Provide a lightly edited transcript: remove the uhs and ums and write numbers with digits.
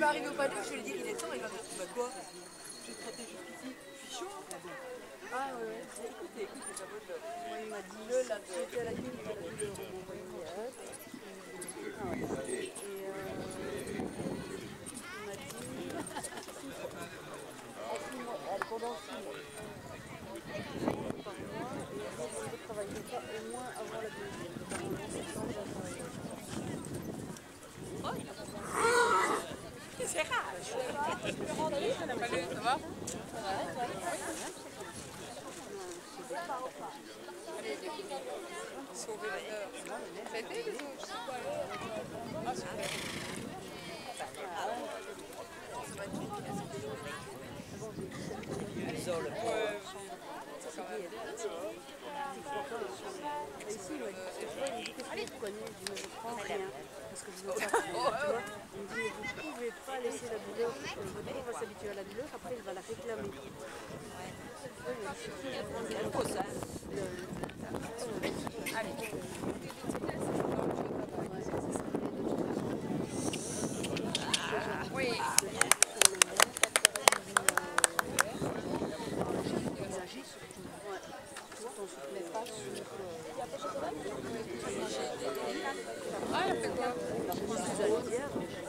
arrivé au panier, je vais lui dire il est temps, il va me dire bah quoi? Je vais te traiter jusqu'ici, je suis chaud. Ah ouais, écoutez, ça vaut le. Moi il m'a dit le là, c'était à la clinique, à la douleur, on m'a envoyé hier. Ah ouais. Et il m'a dit pendant 6 mois. Par mois, et si je ne travaille pas au moins avant la deuxième. Normalement, septembre, je vais travailler. C'est rare. Salut, ça va? Ça va, ça va. Allez, sauver l'heure. Ça a été les autres? Ah, super. Ça va être une isole. Ici, il m'a dit, tu vois, il me dit qu'est-ce que vous prenez? Je ne prends rien. Parce que je veux pas, tu vois. Il me dit, mais vous ne pouvez pas laisser la douleur. Votre corps va s'habituer à la douleur, après il va la réclamer. Elle pose ça. Allez. Oui. On se met pas sur... Ah, elle a fait quoi?